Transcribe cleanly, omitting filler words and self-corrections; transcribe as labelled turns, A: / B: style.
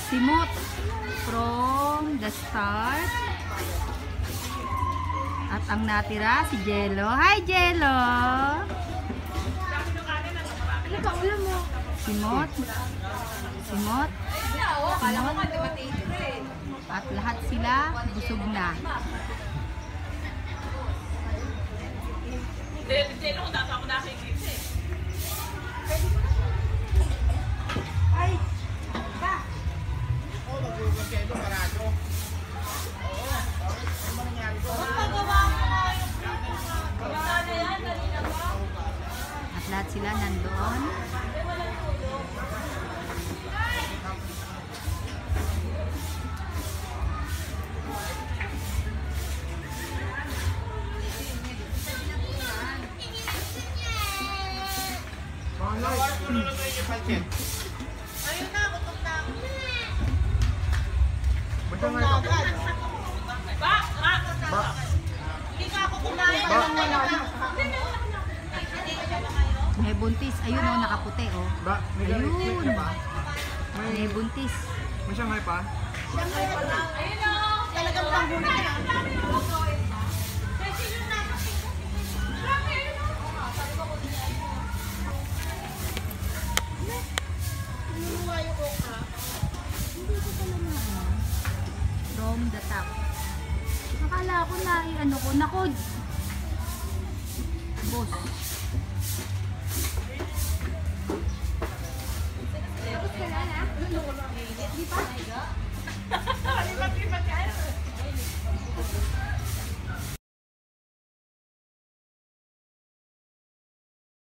A: simot from the start. At ang natira si Jello. Hi Jello! Simot. Simot. At lahat sila busog na.
B: Jello, kung dapat ako nakikita eh.
C: Ay! Ba! Oo, nag-uugag kayo ito, parado. Oo. Ano ba nangyari ko?
B: Pagpagawa mo nga yung na yan, kanina ba?
A: At lahat sila nandoon.
B: Ayun na, gutom na ako.
C: Gutom na agad.
B: Ba! Hindi ka ako kumain.
A: May buntis. Ayun o, nakaputi o. Ayun. May buntis.
C: May Shanghai pa?
B: Ayun o.
C: Talagang panghuli na.
A: From the top. Akala ko na ano ko. Nako. Boss.